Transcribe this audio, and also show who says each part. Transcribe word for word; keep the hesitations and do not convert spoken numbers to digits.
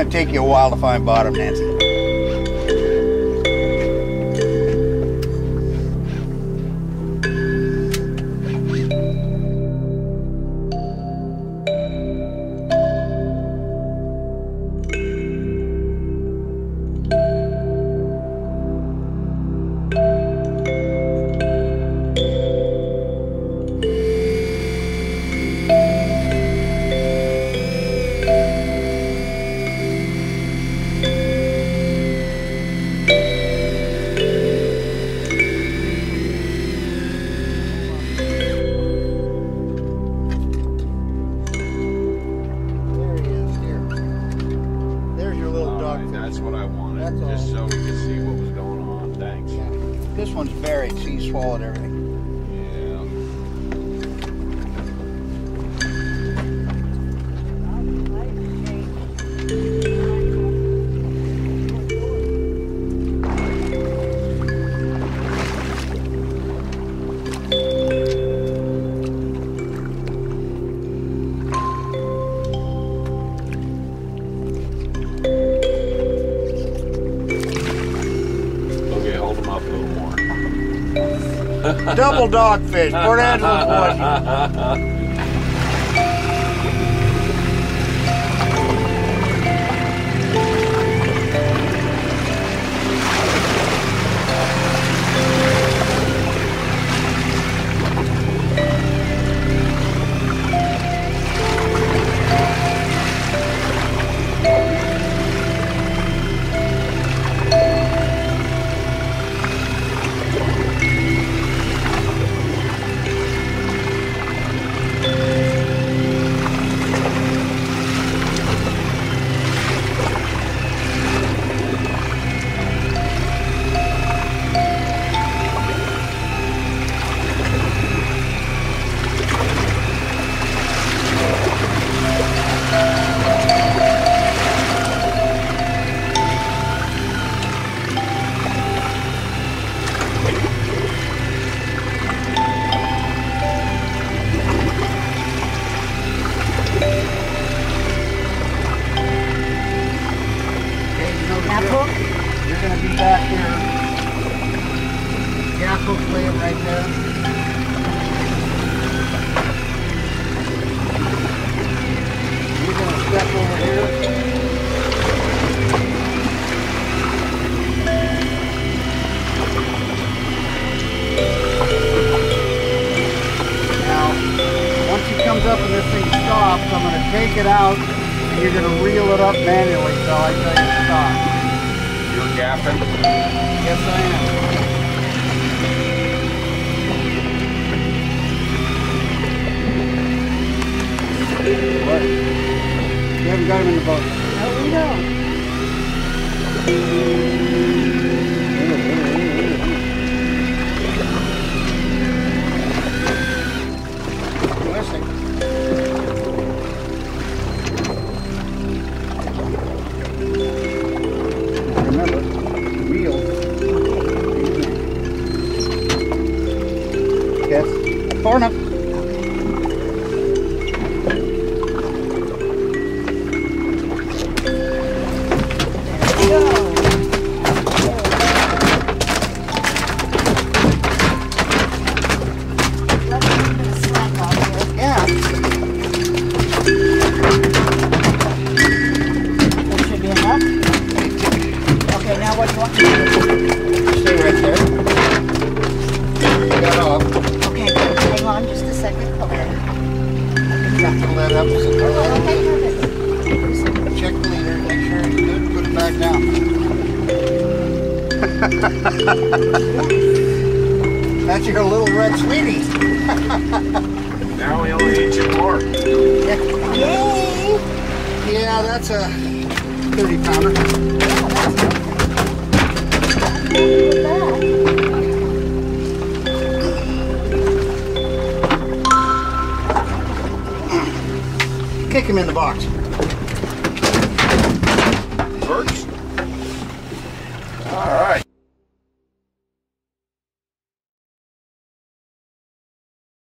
Speaker 1: might take you a while to find bottom, Nancy.
Speaker 2: That's what I wanted,
Speaker 1: That's
Speaker 2: just
Speaker 1: all.
Speaker 2: so we could see what was going on. Thanks.
Speaker 1: Yeah. This one's buried, so you swallowed everything. Double dogfish, Port Angeles, Washington. You're going to be back here. Gas hook laying right there. You're going to step over here. Now, once he comes up and this thing stops, I'm going to take it out and you're going to reel it up manually until I tell you to stop.
Speaker 2: You're gapping?
Speaker 1: Yes, I am. What? You haven't got him in the boat. No, we don't. Remember, wheel. Yes, far enough. What do you want me to do? Stay right there. You got off.
Speaker 3: Okay, hang on just a second. Okay.
Speaker 1: Got to let up. So
Speaker 3: Oh, okay, perfect.
Speaker 1: check the leader, make sure it's good, put it back down. That's your little red sweetie.
Speaker 2: Now we only need two more.
Speaker 3: Yay!
Speaker 1: Yeah, that's a thirty pounder. Kick him in the box.
Speaker 2: Works? All right.